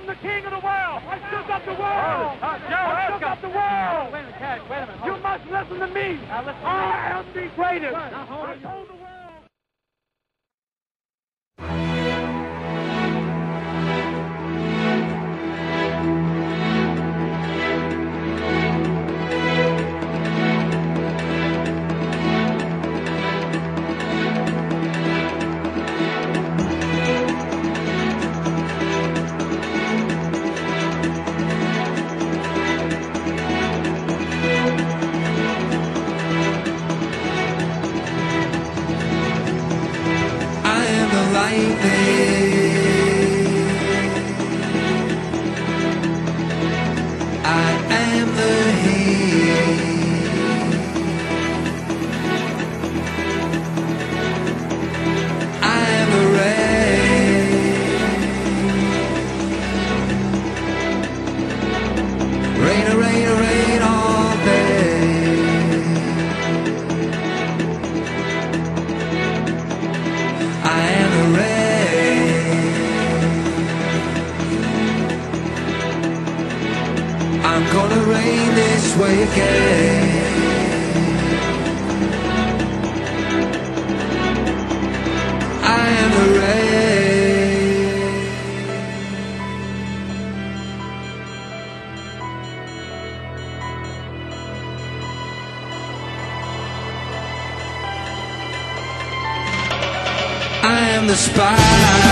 the king of the world. I shook up the world. I shook up the world. Wait a minute, Cash, wait a minute. You must listen to me. Now listen to me. I am the greatest. Now hold I it. told the world. I am the heat. I am the rain. Rain all day. I am the rain. I'm gonna rain this way again. I am the rain. I am the spy.